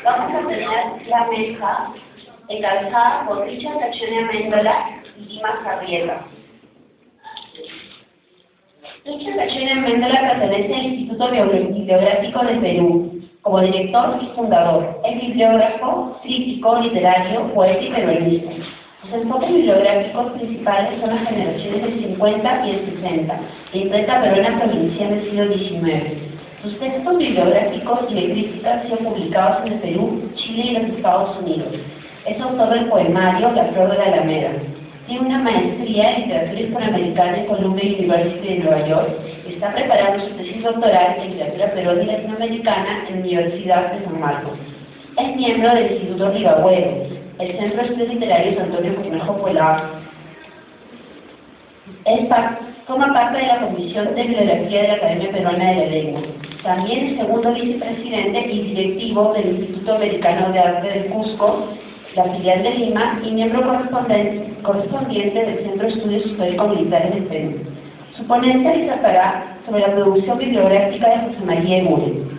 Vamos a tener la mesa encabezada por Richard Cachone Amendola y Lima Zabiela. Richard Cachone Amendola pertenece al Instituto Bibliográfico de Perú. Como director y fundador, es bibliógrafo, crítico, literario, poeta y peronista. Sus enfoques bibliográficos principales son las generaciones del 50 y el 60, la imprenta peruana provincial del siglo XIX. Sus textos bibliográficos y de crítica han sido publicados en el Perú, Chile y los Estados Unidos. Es autor del poemario La Flor de la Alameda. Tiene una maestría en literatura hispanoamericana en Columbia University de Nueva York. Está preparando su tesis doctoral en literatura peruana y latinoamericana en la Universidad de San Marcos. Es miembro del Instituto Ribagüero, el Centro de Estudios Literarios Antonio Cornejo Poblado. Forma parte de la Comisión de Bibliografía de la Academia Peruana de la Lengua. También es segundo vicepresidente y directivo del Instituto Americano de Arte del Cusco, la filial de Lima, y miembro correspondiente del Centro de Estudios Históricos Militares del Perú. Su ponencia disertará sobre la producción bibliográfica de José María Eguren.